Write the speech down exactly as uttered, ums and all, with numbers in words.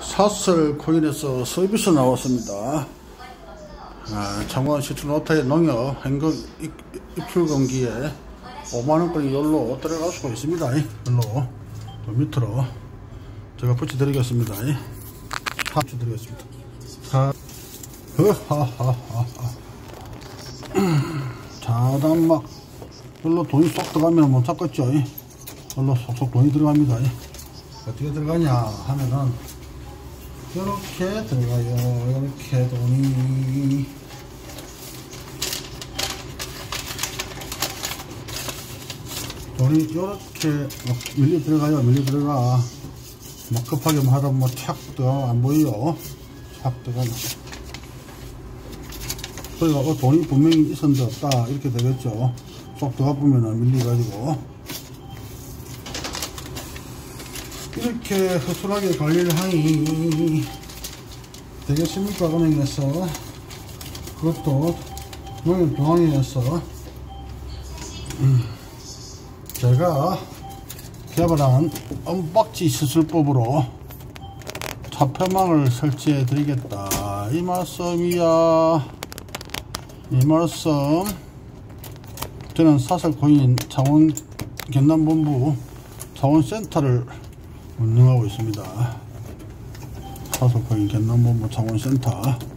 사슬 코인에서 서비스 나왔습니다. 아, 창원 시추노타의 농협 현금 입출금기에 오만원권이 열로 들어갈 수가 있습니다. 열로 밑으로 제가 붙여드리겠습니다. 붙여드리겠습니다. 자, 자단막 열로 돈이 쏙 들어가면 못 잡겠죠. 열로 쏙쏙 돈이 들어갑니다. 어떻게 들어가냐 하면은 이렇게 들어가요. 이렇게 돈이 돈이 이렇게 밀려 들어가요. 밀려 들어가. 막 급하게 하다 보면 착 들어가. 안 보여요. 착 들어가요. 그러니까 어, 돈이 분명히 있었는데 없다 이렇게 되겠죠. 쏙 들어가 보면은 밀려가지고 이렇게 허술하게 관리를 하니 되겠습니까? 은행에서 그것도 농협중앙회에서 음, 제가 개발한 언박지 시술법으로 차폐망을 설치해 드리겠다 이 말씀이야. 이 말씀. 저는 사슬코인 창원 경남본부 창원센터를 운영하고 있습니다. 사슬코인 경남본부 창원센터